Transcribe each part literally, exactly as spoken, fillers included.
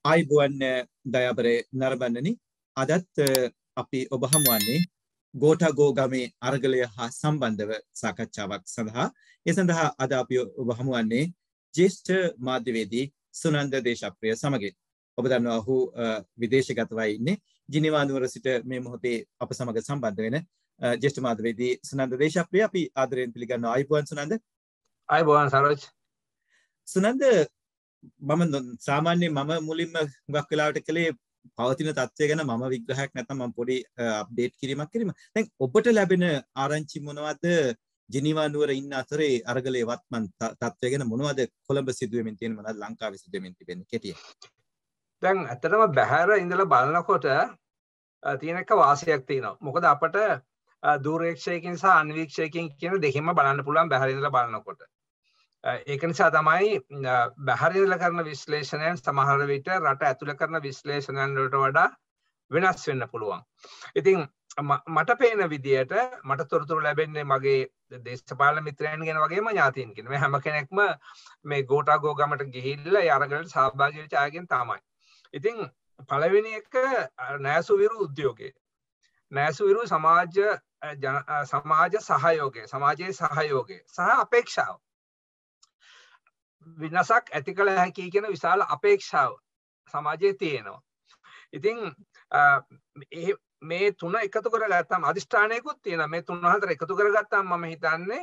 ආයිබුවන් දයාබරේ නරඹන්නනි අදත් අපි ඔබ හමුවන්නේ ගෝඨාගෝ ගමේ අරගලය හා සම්බන්ධව සාකච්ඡාවක් සඳහා ඒ සඳහා අද අපි ඔබ හමුවන්නේ ජ්‍යෙෂ්ඨ මාධ්‍යවේදී සුනන්ද දේශප්‍රිය සමගින් ඔබ දන්නවා ඔහු විදේශගතවයි ඉන්නේ ජිනීවා නුවර සිට මේ මොහොතේ අප සමග සම්බන්ධ වෙන ජ්‍යෙෂ්ඨ මාධ්‍යවේදී සුනන්ද දේශප්‍රිය අපි ආදරයෙන් පිළිගන්නවා ආයිබුවන් සුනන්ද ආයිබුවන් සරෝජ් සුනන්ද මම සාමාන්‍යයෙන් මම මුලින්ම හුඟක් වෙලාවට කළේ පවතින තත්ත්වය ගැන මම විග්‍රහයක් නැත්නම් මම පොඩි අප්ඩේට් කිරීමක් කිරීම. දැන් ඔබට ලැබෙන ආරංචි මොනවද? ජිනීවා නුවර ඉන්න අතරේ අරගලයේ වත්මන් තත්ත්වය ගැන මොනවද කොළඹ සිදුවෙමින් තියෙන මොනවද ලංකාවේ සිදුවෙමින් තිබෙන්නේ කෙටියෙන්? දැන් ඇත්තටම බහැර ඉඳලා බලනකොට තියෙන එක වාසියක් තියෙනවා. මොකද අපට දූරවීක්ෂයකින් සහ අන්වීක්ෂයකින් කියන දෙකෙන්ම බලන්න පුළුවන් බහැර ඉඳලා බලනකොට. ඒක නිසා තමයි බහැර ඉඳලා කරන විශ්ලේෂණයන් සමහර විට රට ඇතුළේ කරන විශ්ලේෂණයන් වලට වඩා වෙනස් වෙන්න පුළුවන්. ඉතින් මට පේන විදියට මට තොරතුරු ලැබෙන්නේ මගේ දේශපාලන මිත්‍රයන්ගෙන් වගේම ඥාතීන්ගෙන්. මේ හැම කෙනෙක්ම මේ ගෝඨාගෝ ගමට ගිහිල්ලා ඒ අරගලට සහභාගී වෙච්ච අයගෙන් තමයි. ඉතින් පළවෙනි එක නෑසුවිරු උද්‍යෝගය. නෑසුවිරු සමාජ සමාජ සහයෝගය, සමාජයේ සහයෝගය සහ අපේක්ෂාව. විනාශක් ඇති කළ හැකි කියන විශාල අපේක්ෂාව සමාජයේ තියෙනවා. ඉතින් මේ තුන එකතු කරගත්තාම අදිෂ්ඨානයකුත් තියෙනවා. මේ තුන හතර එකතු කරගත්තාම මම හිතන්නේ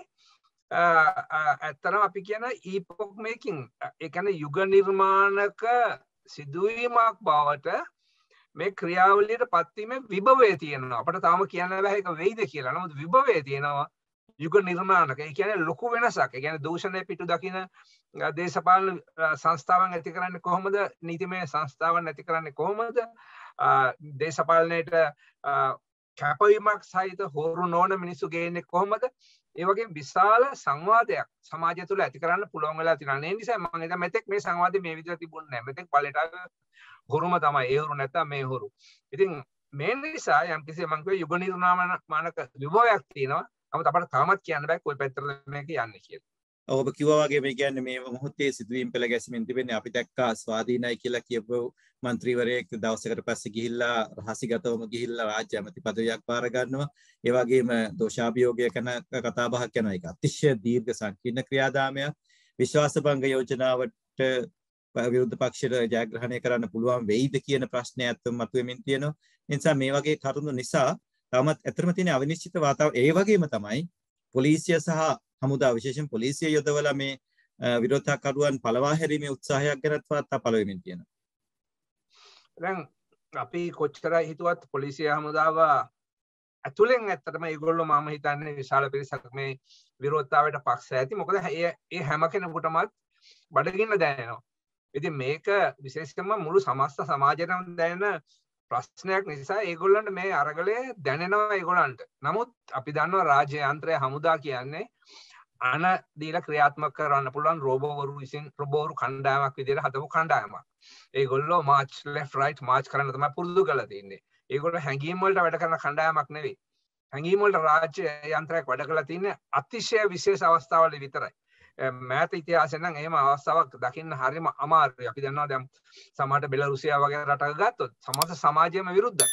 ඇත්තටම අපි කියන ඊපොක් මේකින් ඒ කියන්නේ යුග නිර්මාණක සිදුවීමක් බවට මේ ක්‍රියාවලියට පත්වීමේ විභවය තියෙනවා. අපිට තාම කියන්න බෑ ඒක වෙයිද කියලා. නමුත් විභවය තියෙනවා. යුග නිර්මාණක ඒ කියන්නේ ලොකු වෙනසක්. ඒ කියන්නේ දූෂණය පිටු දකින දේශපාලන සංස්ථාවන් ඇති කරන්නේ කොහොමද? නීතිමය සංස්ථාවන් ඇති කරන්නේ කොහොමද? දේශපාලනයේට කැපවීමක් සහිත හොරු නොවන මිනිස්සු ගේන්නේ කොහොමද? ඒ වගේ විශාල සංවාදයක් සමාජය තුළ ඇති කරන්න පුළුවන් වෙලා තියෙනවා. ඒ නිසා මම හිතා මෙතෙක් මේ සංවාදය මේ විදිහට තිබුණේ නැහැ. මෙතෙක් බලයට හොරුම තමයි. ඒ හොරු නැත්තම් මේ හොරු. ඉතින් මේ නිසා යම්කිසි මම කිව්වේ යුග නිර්මාණක විභවයක් තියෙනවා. නමුත් අපට තාමත් කියන්න බෑ කොයි පැත්තටද මේක යන්නේ කියලා. ඔබ කිව්වා වගේ මේ කියන්නේ මේ මොහොතේ සිදුවීම් පෙළ ගැසීමෙන් තිබෙන්නේ අපි දැක්කා ස්වාධීනයි කියලා කියපු മന്ത്രിවරයෙක් දවසකට පස්සේ ගිහිල්ලා රහසිගතවම ගිහිල්ලා රාජ්‍ය ඇමති පදවියක් බාර ගන්නවා. ඒ වගේම දෝෂාභියෝගය ගැන කතා බහක් යනවා. ඒක අතිශය දීර්ඝ සංකීර්ණ ක්‍රියාදාමයක්. විශ්වාසභංග යෝජනාවට විරුද්ධ පක්ෂයට ජයග්‍රහණය කරන්න පුළුවන් වෙයිද කියන ප්‍රශ්නය අත්ම මතුවෙමින් තියෙනවා. ඒ නිසා මේ වගේ කරුණු නිසා තාමත් ඇත්තම තියෙන අවිනිශ්චිත වාතාවරණය ඒ වගේම තමයි පොලිසිය සහ හමුදා විශේෂයෙන් පොලිසිය යොදවලා මේ විරෝධතාකරුවන් පළවා හැරීමේ උත්සාහයක් ගැනත් වාර්තා පළ වෙමින් තියෙනවා. දැන් අපි කොච්චර හිතුවත් පොලිසිය හමුදාව ඇතුලෙන් ඇත්තටම ඒගොල්ලෝ මම හිතන්නේ විශාල පිරිසක් මේ විරෝධතාවයට පක්ෂ ඇති. මොකද ඒ හැම කෙනෙකුටමත් බඩගින්න දැනෙනවා. ඉතින් මේක විශේෂයෙන්ම මුළු සමස්ත සමාජයටම දැනෙන ප්‍රශ්නයක් නිසා ඒගොල්ලන්ට මේ අරගලය දැනෙනවා ඒගොල්ලන්ට. නමුත් අපි දන්නවා රාජ්‍ය යන්ත්‍රය හමුදා කියන්නේ අන දීලා ක්‍රියාත්මක කරන්න පුළුවන් රෝබෝවරු විසින් රෝබෝවරු කණ්ඩායමක් විදිහට හදපු කණ්ඩායමක්. ඒගොල්ලෝ මාර්ච් left right මාර්ච් කරන්න තමයි පුරුදු කරලා තින්නේ. ඒගොල්ලෝ හැංගීම් වලට වැඩ කරන කණ්ඩායමක් නෙවෙයි. හැංගීම් වලට රාජ්‍ය යන්ත්‍රයක් වැඩ කරලා තින්නේ අතිශය විශේෂ අවස්ථාවල විතරයි. මෑත ඉතිහාසයෙන් නම් එහෙම අවස්ථාවක් දකින්න හරියම අමාරුයි. අපි දන්නවා දැන් සමහරට බෙලරුසියා වගේ රටක ගත්තොත් සමස්ත සමාජයම විරුද්ධයි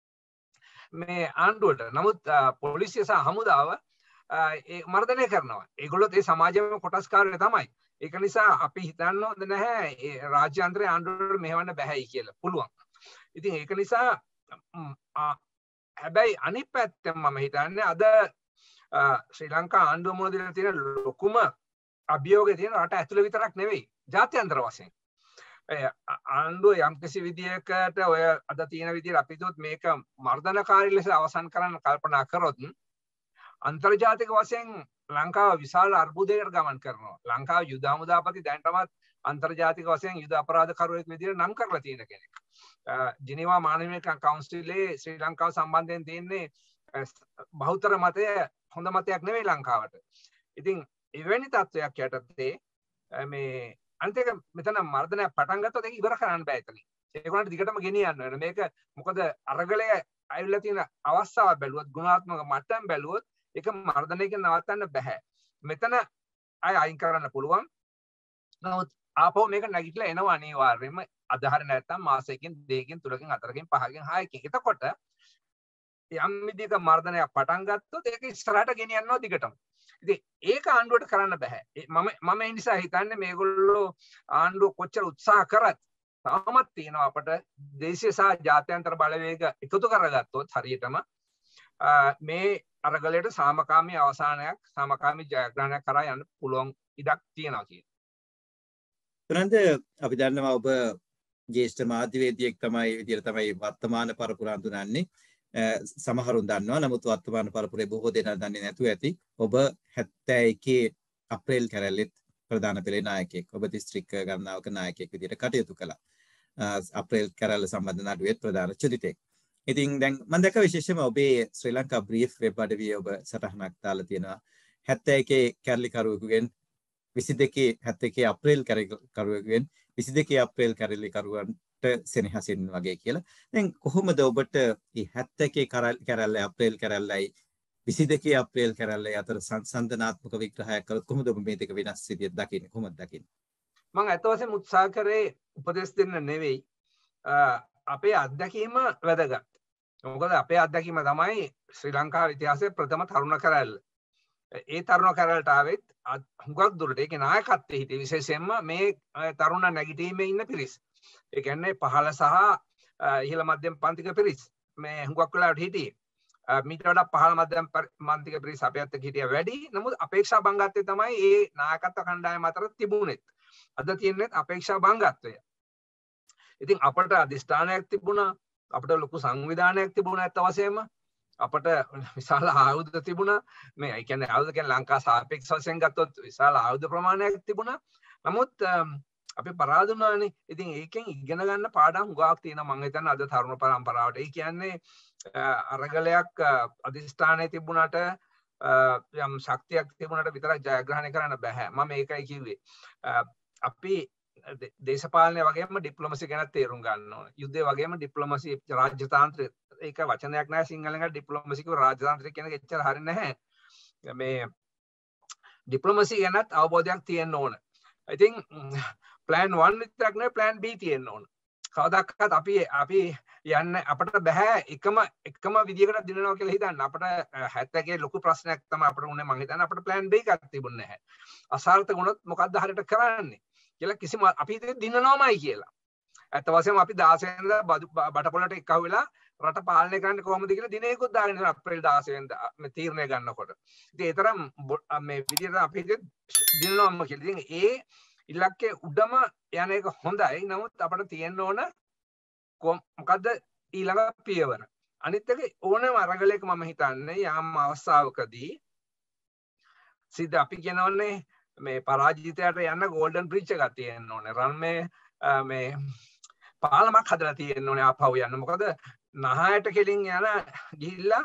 මේ ආණ්ඩුවට. නමුත් පොලිසිය සහ හමුදාව ඒ මර්ධනය කරනවා. ඒගොල්ලොත් ඒ සමාජයේම කොටස්කාරයෝ තමයි. ඒක නිසා අපි හිතන්න හොඳ නැහැ ඒ රාජ්‍ය යන්ත්‍රය ආණ්ඩුවට මෙහෙවන්න බෑයි කියලා. පුළුවන්. ඉතින් ඒක නිසා හැබැයි අනිත් පැත්තෙන් මම හිතන්නේ අද ශ්‍රී ලංකා ආණ්ඩුව මුල දීලා තියෙන ලොකුම අභියෝගය තියෙන රට ඇතුළේ විතරක් නෙවෙයි ජාත්‍යන්තර වශයෙන්. ආණ්ඩුව යම්කිසි විදියකට ඔය අද තියෙන විදියට අපි දුත් මේක මර්ධනකාරී ලෙස අවසන් කරන්න කල්පනා කරොත් අන්තර්ජාතික වශයෙන් ලංකාව විශාල අර්බුදයකට ගමන් කරනවා. ලංකාව යුද හමුදාපති දැනටමත් අන්තර්ජාතික වශයෙන් යුද අපරාධකරුවෙක් විදියට නම් කරලා තියෙන කෙනෙක්. ජිනීවා මානව කවුන්සිලේ ශ්‍රී ලංකාව සම්බන්ධයෙන් තියෙන්නේ බහුතර මතය හොඳ මතයක් නෙවෙයි ලංකාවට. ඉතින් එවැනි තත්ත්වයක් යටතේ මේ අනිත් එක මෙතන මර්ධනය පටන් ගත්තොත් ඒක ඉවර කරන්න බෑ එතනින්. ඒගොල්ලන්ට දිගටම ගෙනියන්න වෙන. මේක මොකද අරගලය ඇවිල්ලා තියෙන අවස්ථාව බැලුවොත් ගුණාත්මක මට්ටම් බැලුවොත් ඒක මර්ධනයකින් නවත්තන්න බෑ. මෙතන අය අයින් කරන්න පුළුවන්. නමුත් ආපහු මේක නැගිටලා එනවා අනිවාර්යයෙන්ම. අද හරිය නැත්නම් මාසයකින් දෙකකින් තුනකින් හතරකින් පහකින් හයකින්. එතකොට යම් විදිහක මර්ධනයක් පටන් ගත්තොත් ඒක ඉස්සරහට ගෙනියනවා දිගටම. ඉතින් ඒක ආණ්ඩුවට කරන්න බෑ. මම මම ඒ නිසා හිතන්නේ මේගොල්ලෝ ආණ්ඩුව කොච්චර උත්සාහ කරත් තාමත් තියෙනවා අපට දේශීය සහ ජාත්‍යන්තර බලවේග එකතු කරගත්තොත් හරියටම මේ අරගලයට සාමකාමී අවසානයක් සාමකාමී ජයග්‍රහණයක් කරා යන්න පුළුවන් ඉඩක් තියෙනවා කියන. තුනන්ද අපි දන්නවා ඔබ ජ්‍යෙෂ්ඨ මාධ්‍යවේදියෙක් තමයි විදියට තමයි වර්තමාන පරපුර හඳුනන්නේ. සමහරුන් දන්නවා නමුත් වර්තමාන පරපුරේ බොහෝ දෙනා දන්නේ නැතුව ඇති. ඔබ හැත්තෑ එකේ අප්‍රේල් කැරැල්ලෙත් ප්‍රධාන පෙළේ නායකයෙක්. ඔබ දිස්ත්‍රික්ක ගණනාවක නායකයෙක් විදියට කටයුතු කළා. අප්‍රේල් කැරැල්ල සම්බන්ධ නඩුවෙත් ප්‍රධාන චුතිතෙක්. ඉතින් දැන් මම දැක්ක විශේෂයෙන්ම ඔබේ ශ්‍රී ලංකා බ්‍රීෆ් වෙබ් අඩවියේ ඔබ සටහනක් දාලා තියෙනවා. හැත්තෑ එකේ කැරලිකරුවෙකුගෙන් විසි දෙකේ හැත්තෑ එකේ අප්‍රේල් කැරලිකරුවෙකුගෙන් විසි දෙකේ අප්‍රේල් කැරලිකරුවන්ට සෙනෙහසින් වගේ කියලා. දැන් කොහොමද ඔබට මේ හැත්තෑ එකේ කැරැල්ල අප්‍රේල් කැරැල්ලයි විසි දෙකේ අප්‍රේල් කැරැල්ලයි අතර සංසන්දනාත්මක විග්‍රහයක් කළොත් කොහොමද ඔබ මේ දෙක වෙනස් විදියට දකින්නේ? කොහොමද දකින්නේ? මම අත වශයෙන් උත්සාහ කරේ උපදෙස් දෙන්න නෙවෙයි. අපේ අත්දැකීම වැදගත්. මොකද අපේ අත්දැකීම තමයි ශ්‍රී ලංකාවේ ඉතිහාසයේ ප්‍රථම තරුණ කැරැල්ල. ඒ තරුණ කැරැල්ලට ආවෙත් හුඟක් දුරට ඒකේ නායකත්වයේ හිටියේ විශේෂයෙන්ම මේ තරුණ නැගිටීමේ ඉන්න පිරිස්. ඒ කියන්නේ පහළ සහ ඉහළ මධ්‍යම පන්තික පිරිස්. මේ හුඟක් වෙලාවට හිටියේ. මීට වඩා පහළ මධ්‍යම පන්තික පිරිස් අපේ අතට හිටිය වැඩි. නමුත් අපේක්ෂා බංගත්වය තමයි ඒ නායකත්ව කණ්ඩායම අතර තිබුණෙත්. අද තියෙන්නේ අපේක්ෂා බංගත්වය. ඉතින් අපට අධිෂ්ඨානයක් තිබුණා. අපට ලොකු සංවිධානයක් තිබුණා ඇත්ත වශයෙන්ම. අපට විශාල ආයුධ තිබුණා. මේ ඒ කියන්නේ ආයුධ කියන්නේ ලංකා සාපේක්ෂ වශයෙන් ගත්තොත් විශාල ආයුධ ප්‍රමාණයක් තිබුණා. නමුත් අපි පරාද වුණානේ. ඉතින් ඒකෙන් ඉගෙන ගන්න පාඩම් හුඟක් තියෙනවා මම හිතන්නේ අද තරුණ පරම්පරාවට. ඒ කියන්නේ අරගලයක් අධිෂ්ඨානයේ තිබුණාට යම් ශක්තියක් තිබුණාට විතරක් ජයග්‍රහණය කරන්න බෑ. මම ඒකයි කිව්වේ. අපි දේශපාලනය වගේම ඩිප්ලොමසි ගැන තේරුම් ගන්න ඕනේ. යුද්ධය වගේම ඩිප්ලොමසි රාජ්‍ය තාන්ත්‍රික ඒක වචනයක් නෑ සිංහලෙන් ඩිප්ලොමසි කිව්ව රාජ්‍ය තාන්ත්‍රික කියන එක එච්චර හරිය නැහැ. මේ ඩිප්ලොමසි ගැනත් අවබෝධයක් තියෙන්න ඕන. ඉතින් plan one විතරක් නෙවෙයි plan B තියෙන්න ඕන. කවදාකවත් අපි අපි යන්නේ අපිට බෑ එකම එකම විදියකට දිනනවා කියලා හිතන්න. අපිට හැත්තෑ එකේ ලොකු ප්‍රශ්නයක් තමයි අපිට උනේ මං හිතන්නේ අපිට plan B එකක් තිබුණේ නැහැ. අසාර්ථක වුණොත් මොකද්ද හරියට කරන්නේ කියලා කිසිම අපි හිතේ දිනනවාමයි කියලා. ඇත්ත වශයෙන්ම අපි දාස වෙනිදා බටපොළට එක්කව වෙලා රට පාලනය කරන්නේ කොහොමද කියලා දිනයකුත් දාගෙන ඉන්න අප්‍රේල් දාස වෙනිදා මේ තීරණය ගන්නකොට. ඉතින් ඒ තරම් මේ විදියට අපි හිතේ දිනනවාම කියලා. ඉතින් ඒ ඉලක්කයේ උඩම යන එක හොඳයි. නමුත් අපිට තියෙන්න ඕන මොකද්ද ඊළඟ පියවර. අනිත් එක ඕනෑම අරගලයක මම හිතන්නේ යම් අවස්ථාවකදී සිද්ධ අපි කියනවනේ මේ පරාජිතයට යන්න ගෝල්ඩන් බ්‍රිජ් එකක් තියෙන්න ඕනේ. රන්මේ මේ පාලමක් හදලා තියෙන්න ඕනේ ආපහු යන්න. මොකද නහයට කෙලින් යන ගිහිල්ලා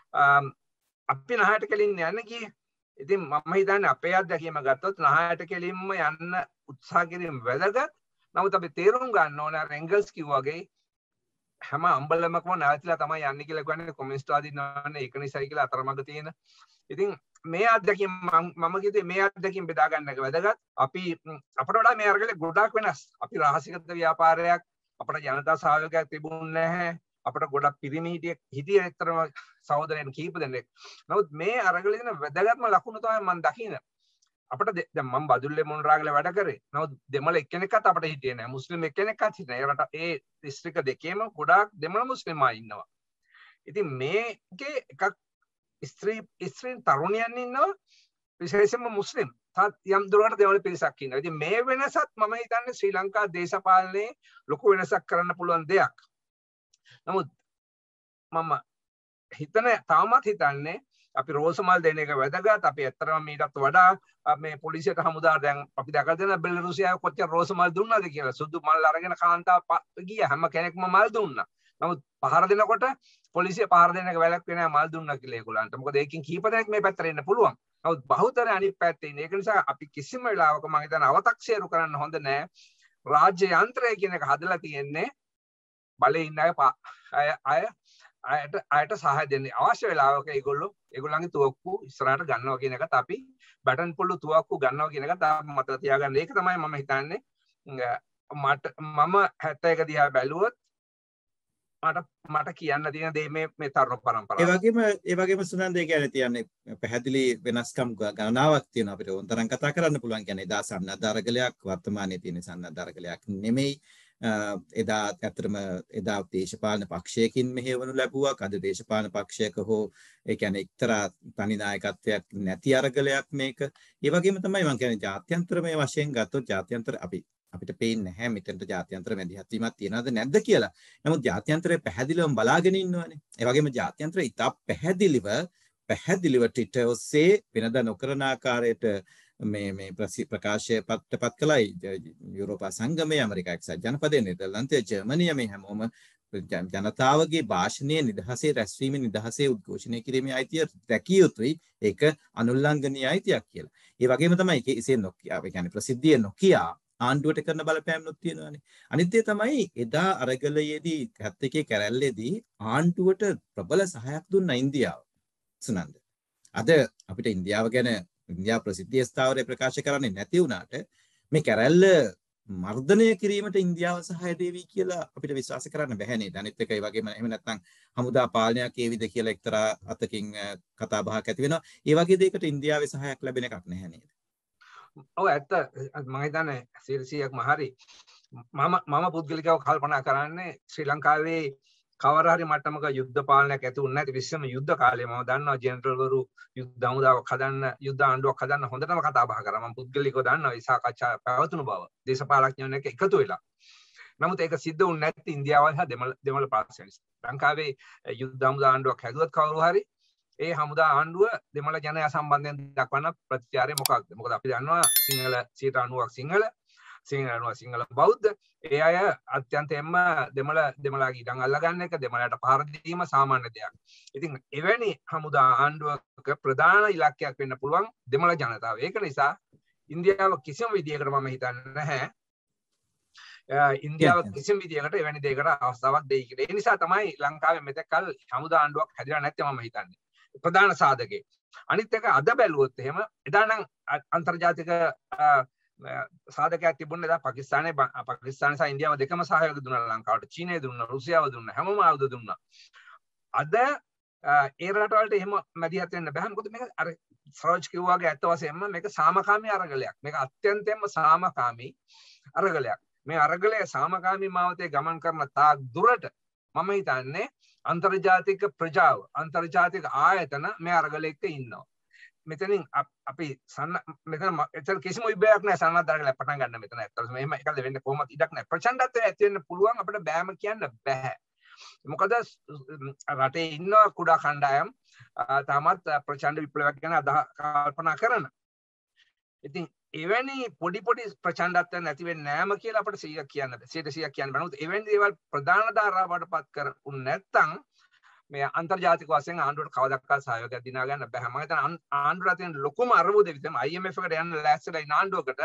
අපි නහයට කෙලින් යන්න ගියේ. ඉතින් මම හිතන්නේ අපේ අත්දැකීම ගත්තොත් නහයට කෙලින්ම යන්න උත්සාහ කිරීම වැදගත්. නමුත් අපි තේරුම් ගන්න ඕනේ අර එංගල්ස් කිව්වා වගේ හැම අම්බලමකම නැවතිලා තමයි යන්නේ කියලා කියන්නේ කොමියුනිස්ට්වාදීන් නන්නේ ඒක නිසායි කියලා අතරමඟ තියෙන. ඉතින් මේ අත්දැකීම් මම කිව්වේ මේ අත්දැකීම් බෙදා ගන්න එක වැදගත්. අපි අපට වඩා මේ අරගලේ ගොඩාක් වෙනස්. අපි රහසිගත ව්‍යාපාරයක් අපට ජනතා සහයෝගයක් තිබුණේ නැහැ. අපට ගොඩක් පිරිමි හිටිය හිටිය ඇත්තරම සහෝදරයන් කීප දෙනෙක්. නමුත් මේ අරගලේ තියෙන වැදගත්ම ලකුණ තමයි මම දකින්නේ. අපට දැන් මම බදුල්ලේ මොණරාගල වැඩ කරේ. නමුත් දෙමළ එක්කෙනෙක්වත් අපට හිටියේ නැහැ. මුස්ලිම් එක්කෙනෙක්වත් හිටියේ නැහැ. ඒ රට ඒ දිස්ත්‍රික්ක දෙකේම ගොඩාක් දෙමළ මුස්ලිම් අය ඉන්නවා. ඉතින් මේකේ එකක් ස්ත්‍රී ස්ත්‍රීන් තරුණියන් ඉන්නවා විශේෂයෙන්ම මුස්ලිම්. තාත් යම් දුරකට දෙමළ පිරිසක් ඉන්නවා. ඉතින් මේ වෙනසත් මම හිතන්නේ ශ්‍රී ලංකා දේශපාලනයේ ලොකු වෙනසක් කරන්න පුළුවන් දෙයක්. නමුත් මම හිතන තාමත් හිතන්නේ අපි රෝසමල් දෙන එක වැදගත්. අපි ඇත්තටම මීටත් වඩා මේ පොලිසියට හමුදා දැන් අපි දැකලා දෙන බෙලරුසියාව කොච්චර රෝසමල් දුන්නාද කියලා. සුදු මල් අරගෙන කාන්තාව ගිය හැම කෙනෙක්ම මල් දුන්නා. නමුත් පහර දෙනකොට පොලිසිය පහර දෙන එක වැළැක්ුවේ නැහැ මල් දුන්නා කියලා ඒගොල්ලන්ට. මොකද ඒකෙන් කීප දෙනෙක් මේ පැත්තට එන්න පුළුවන්. නමුත් බහුතරය අනිත් පැත්තේ ඉන්නේ. ඒක නිසා අපි කිසිම වෙලාවක මම හිතන්නේ අව탁සේරු කරන්න හොඳ නැහැ. රාජ්‍ය යන්ත්‍රය කියන එක හදලා තියෙන්නේ බලේ ඉන්න අය අය අයට අයට සහාය දෙන්නේ. අවශ්‍ය වෙලාවක ඒගොල්ලෝ ඒගොල්ලන්ගේ තුවක්කු ඉස්සරහට ගන්නවා කියන එකත් අපි බටන් පොල්ලු තුවක්කු ගන්නවා කියන එකත් මතක තියාගන්න. ඒක තමයි මම හිතන්නේ මට මම හැත්තෑක දිහා බැලුවොත් මට මට කියන්න තියෙන දේ මේ මේ තරුණ පරම්පරාව. ඒ වගේම ඒ වගේම සුනන්ද ඒ කියන්නේ තියන්නේ පැහැදිලි වෙනස්කම් ගණනාවක් තියෙනවා අපිට උන්තරම් කතා කරන්න පුළුවන්. කියන්නේ එදා සන්නද්ධ අරගලයක් වර්තමානයේ තියෙන සන්නද්ධ අරගලයක් නෙමෙයි. එදා ඇත්තටම එදා දේශපාලන පක්ෂයකින් මෙහෙවනු ලැබුවක්. අද දේශපාලන පක්ෂයක හෝ ඒ කියන්නේ එක්තරා තනි නායකත්වයක් නැති අරගලයක් මේක. ඒ වගේම තමයි මම කියන්නේ ජාත්‍යන්තරමය වශයෙන් ගත්තොත් ජාත්‍යන්තර අපි අපිට පේන්නේ නැහැ මෙතනට ජාත්‍යන්තර මැදිහත් වීමක් තියනවද නැද්ද කියලා. නමුත් ජාත්‍යන්තරය පැහැදිලිවම බලාගෙන ඉන්නවනේ. ඒ වගේම ජාත්‍යන්තරය ඉතා පැහැදිලිව පැහැදිලිව ට්විටර් ඔස්සේ වෙනදා නොකරන ආකාරයට මේ මේ ප්‍රකාශය පත් කළයි යුරෝපා සංගමය, ඇමරිකා එක්සත් ජනපදය, නෙදර්ලන්තය, ජර්මනිය මේ හැමෝම ජනතාවගේ භාෂණයේ නිදහසේ රැස්වීමේ නිදහසේ උද්ඝෝෂණය කිරීමේ අයිතිය රැකිය යුතුයි. ඒක අනුල්ලංඝනීය අයිතියක් කියලා. ඒ වගේම තමයි ඒක එසේ නොකිය, ඒ කියන්නේ ප්‍රසිද්ධිය නොකියා ආණ්ඩුවට කරන බලපෑම්නුත් තියෙනවානේ. අනිත් දේ තමයි එදා අරගලයේදී හැත්තෑ එකේ කැරැල්ලේදී ආණ්ඩුවට ප්‍රබල සහායක් දුන්න ඉන්දියාව. සුනන්ද. අද අපිට ඉන්දියාව ගැන ඉන්දියාව ප්‍රසිද්ධිය ස්ථාවරය ප්‍රකාශ කරන්නේ නැති වුණාට මේ කැරැල්ල මර්ධනය කිරීමට ඉන්දියාව සහාය දෙවි කියලා අපිට විශ්වාස කරන්න බැහැ නේද? අනිත් එක ඒ වගේම එහෙම නැත්නම් හමුදා පාලනයක් ඒවිද කියලා එක්තරා අතකින් කතා බහක් ඇති වෙනවා. ඒ වගේ දෙයකට ඉන්දියාවේ සහායක් ලැබෙන එකක් නැහැ නේද? ඔව් ඇත්ත. මම හිතන්නේ සියයක්ම හරි. මම මම පුද්ගලිකව කල්පනා කරන්නේ ශ්‍රී ලංකාවේ කවර හරි මට්ටමක යුද්ධ පාලනයක් ඇති වුණ නැති විශ්වම යුද්ධ කාලේ මම දන්නවා ජෙනරල්වරු යුද්ධ හමුදාවක් හදන්න යුද්ධ ආණ්ඩුවක් හදන්න හොඳටම කතා බහ කරා. මම පුද්ගලිකව දන්නවා ඒ සාකච්ඡා පැවතුණු බව. දේශපාලඥයන් එක්ක එකතු වෙලා. නමුත් ඒක සිද්ධ වුණ නැති ඉන්දියාවයි හා දෙමළ දෙමළ පාර්ශ්වය නිසා. ලංකාවේ යුද්ධ හමුදා ආණ්ඩුවක් හැදුවත් කවුරු හරි ඒ හමුදා ආණ්ඩුව දෙමළ ජනයා සම්බන්ධයෙන් දක්වන ප්‍රතිචාරය මොකක්ද? මොකද අපි දන්නවා සිංහල සියයට අනූවක් සිංහල සිංහල සිංහල බෞද්ධ ඒ අය අත්‍යන්තයෙන්ම දෙමළ දෙමළාගේ ඉඩම් අල්ලගන්න එක දෙමළට පහර දීම සාමාන්‍ය දෙයක්. ඉතින් එවැනි හමුදා ආණ්ඩුවක ප්‍රධාන ඉලක්කයක් වෙන්න පුළුවන් දෙමළ ජනතාව. ඒක නිසා ඉන්දියාව කිසිම විදියකට මම හිතන්නේ නැහැ ඉන්දියාව කිසිම විදියකට එවැනි දෙයකට අවස්ථාවක් දෙයි කියලා. ඒ නිසා තමයි ලංකාවේ මෙතෙක් කල හමුදා ආණ්ඩුවක් හැදිලා නැත්තේ මම හිතන්නේ. ප්‍රධාන සාධකේ. අනිත් එක අද බැලුවොත් එහෙම එදා නම් අන්තර්ජාතික සාධකයක් තිබුණේ එදා පාකිස්තානයේ පාකිස්තාන සහ ඉන්දියාව දෙකම සහයෝගය දුන්නා ලංකාවට. චීනය දුන්නා, රුසියාව දුන්නා, හැමෝම ආයුධ දුන්නා. අද ඒ රටවලට එහෙම මැදිහත් වෙන්න බෑ. මොකද මේක අර සරෝජ් කිව්වාගේ ඇත්ත වශයෙන්ම මේක සාමකාමී අරගලයක්. මේක අත්‍යන්තයෙන්ම සාමකාමී අරගලයක්. මේ අරගලය සාමකාමී මාවතේ ගමන් කරන තාක් දුරට මම හිතන්නේ අන්තර්ජාතික ප්‍රජාව අන්තර්ජාතික ආයතන මේ අරගලෙක ඉන්නවා. මෙතනින් අපි සන්න මෙතන එතන කිසිම ඉබේයක් නැහැ සන්නද්ධ අරගලයක් පටන් ගන්න මෙතන. ඇත්තටම මෙහෙම එකද වෙන්නේ කොහොමද ඉඩක් නැහැ. ප්‍රචණ්ඩත්වය ඇති වෙන්න පුළුවන් අපිට බෑම කියන්න බෑ. මොකද රටේ ඉන්න කුඩා කණ්ඩායම් තාමත් ප්‍රචණ්ඩ විප්ලවයක් ගැන අදහ කල්පනා කරන. ඉතින් එවැනි පොඩි පොඩි ප්‍රචණ්ඩත්වයක් නැති වෙන්නේ නැම කියලා අපිට සීයක් කියන්න බෑ. සීයට සීයක් කියන්න බෑ. නමුත් එවැනි දේවල් ප්‍රධාන ධාරාවට පත් කරුන් නැත්නම් මේ අන්තර්ජාතික වශයෙන් ආණ්ඩුවට කවදාවත් සහයෝගයක් දිනා ගන්න බෑ. මම හිතන්නේ ආණ්ඩුවට තියෙන ලොකුම අරමුද විතර I M F එකට යන්න ලෑස්තිලා ඉන්න ආණ්ඩුවකට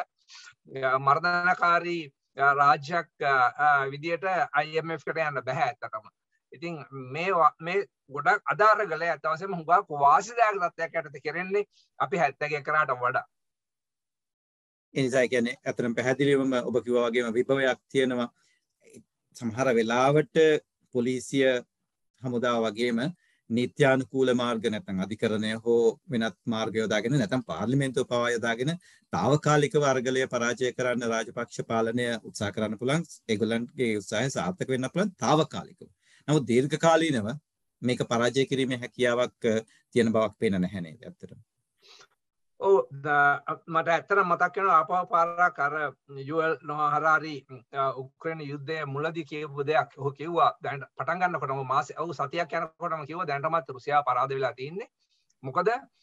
මර්ධනකාරී රාජ්‍යයක් විදියට I M F එකට යන්න බෑ ඇත්තටම. ඉතින් මේ මේ ගොඩක් අදාරගල ඇත්ත වශයෙන්ම හුඟක් වාසිදායක තත්ත්වයක් යටතේ කෙරෙන්නේ අපි හැත්තෑ කරාට වඩා. ඒ නිසා කියන්නේ අතරම පැහැදිලිවම ඔබ කිව්වා වගේම විභවයක් තියෙනවා. සමහර වෙලාවට පොලිසිය හමුදාව වගේම නීත්‍යානුකූල මාර්ග නැත්නම් අධිකරණය හෝ වෙනත් මාර්ග යොදාගෙන නැත්නම් පාර්ලිමේන්තුව පවා යොදාගෙන తాවකාලිකව අරගලය පරාජය කරන්න රාජපක්ෂ පාලනය උත්සාහ කරන්න පුළුවන්. ඒගොල්ලන්ගේ උත්සාහය සාර්ථක වෙන්න පුළුවන් తాවකාලිකව. නමුත් දීර්ඝකාලීනව මේක පරාජය කිරීමේ හැකියාවක් තියෙන බවක් පේන නැහැ නේද ඇත්තටම? ඔව් මට ඇත්තටම මතක් වෙනවා ආපහු පාරක් අර යුඑල් නොහා හරාරි උක්‍රේන යුද්ධයේ මුලදී කියපු දෙයක්. ඔහු කිව්වා දැන් පටන් ගන්නකොටම මාසෙ ඔව් සතියක් යනකොටම කිව්වා දැනටමත් රුසියාව පරාද වෙලා තින්නේ. මොකද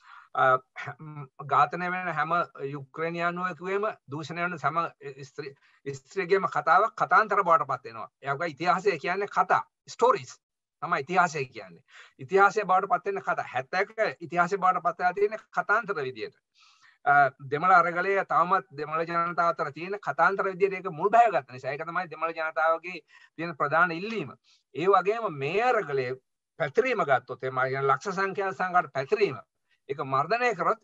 ඝාතනය වෙන හැම යුක්‍රේනියානුවෙකුගේම දූෂණය වෙන හැම ස්ත්‍රියගේම කතාවක් කතාන්තර බවට පත් වෙනවා. ඒකයි ඉතිහාසය කියන්නේ කතා ස්ටෝරීස්. තමයි ඉතිහාසය කියන්නේ. ඉතිහාසය බවට පත් වෙන කතා හැත්තෑක ඉතිහාසය බවට පත් වෙලා තියෙන කතාන්තර විදියට. දෙමළ අරගලය තාමත් දෙමළ ජනතාව අතර තියෙන කතාන්තර විදියට ඒක මුල් බැහැගත්ත නිසා ඒක තමයි දෙමළ ජනතාවගේ තියෙන ප්‍රධාන ඉල්ලීම. ඒ වගේම මේ අරගලයේ පැතිරීම ගත්තොත් එම ලක්ෂ සංඛ්‍යාත සංඝාට පැතිරීම ඒක මර්ධනය කරොත්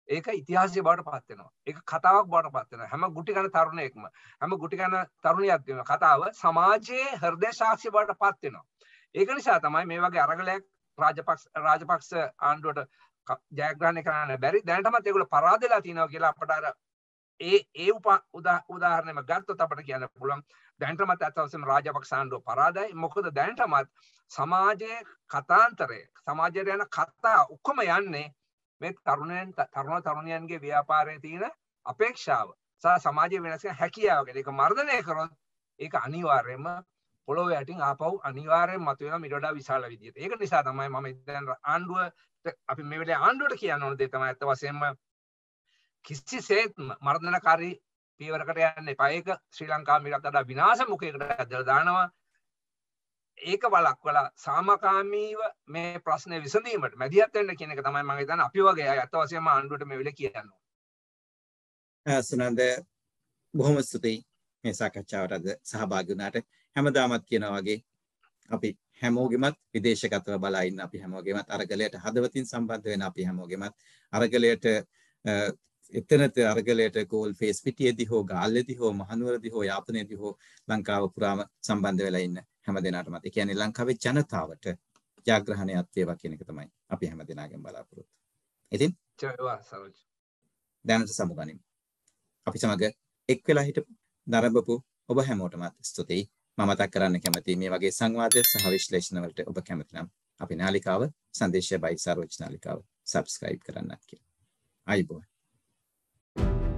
ඒක ඉතිහාසය බවට පත් වෙනවා. ඒක කතාවක් බවට පත් වෙනවා. හැම ගුටි කන තරුණයෙක්ම හැම ගුටි කන තරුණියක්ම කතාව සමාජයේ හෘදය සාක්ෂි බවට පත් වෙනවා. ඒක නිසා තමයි මේ වගේ අරගලයක් රාජපක්ෂ රාජපක්ෂ ආණ්ඩුවට ජයග්‍රහණය කරන්න බැරි. දැනටමත් ඒගොල්ලෝ පරාදලා තියෙනවා කියලා අපට අර ඒ ඒ උදාහරණයම ගත්තොත් අපිට කියන්න පුළුවන් දැනටමත් අත්වශයෙන්ම රාජපක්ෂ ආණ්ඩුව පරාදයි. මොකද දැනටමත් සමාජයේ කතාන්තරය සමාජයට යන කතා ඔක්කොම යන්නේ මේ තරුණයන් තරුණ තරුණියන්ගේ ව්‍යාපාරයේ තියෙන අපේක්ෂාව සහ සමාජයේ වෙනස් වෙන හැකියාව ගැන. ඒක මර්ධනය කරොත් ඒක අනිවාර්යයෙන්ම පොළොවේ යටින් ආපහු අනිවාර්යයෙන්ම මතුවෙනවා ඊට වඩා විශාල විදියට. ඒක නිසා තමයි මම දැන් ආණ්ඩුව අපි මේ වෙලේ ආණ්ඩුවට කියන්න ඕන දේ තමයි අත්ත වශයෙන්ම කිසිසේත්ම මර්ධනකාරී පියවරකට යන්න එපා. ඒක ශ්‍රී ලංකාව මේකට වඩා විනාශ මුඛයකට ඇදලා දානවා. ඒක වළක්වලා සාමකාමීව මේ ප්‍රශ්නේ විසඳීමට මැදිහත් වෙන්න කියන එක තමයි මම හිතන්නේ අපි වගේ අය අත්ත වශයෙන්ම ආණ්ඩුවට මේ වෙලේ කියන්න ඕන. සුනන්ද බොහොම ස්තුතියි මේ සාකච්ඡාවට අද සහභාගී වුණාට. හැමදාමත් කියනවා වගේ අපි හැමෝගෙමත් විදේශගතව බලා ඉන්න අපි හැමෝගෙමත් අරගලයට හදවතින් සම්බන්ධ වෙන අපි හැමෝගෙමත් අරගලයට එතනත අරගලයට ගෝල් ෆේස් පිටියේදී හෝ ගාල්ලේදී හෝ මහනුවරදී හෝ යාපනයේදී හෝ ලංකාව පුරාම සම්බන්ධ වෙලා ඉන්න හැම දෙනාටමත් ඒ කියන්නේ ලංකාවේ ජනතාවට ජයග්‍රහණයක් වේවා කියන එක තමයි අපි හැම දෙනාගෙන් බලාපොරොත්තු. ඉතින් ජයවා සරෝජ්. දැනට සමුගනිමු. අපි සමග එක් වෙලා හිටපු දරබපු ඔබ හැමෝටමත් ස්තුතියි. මම මතක් කරන්න කැමතියි මේ වගේ සංවාද සහ විශ්ලේෂණ වලට ඔබ කැමති නම් අපි නාලිකාව සංදේශය බයි සරෝජ් නාලිකාව subscribe කරන්නත් කියලා. ආයිබෝන්.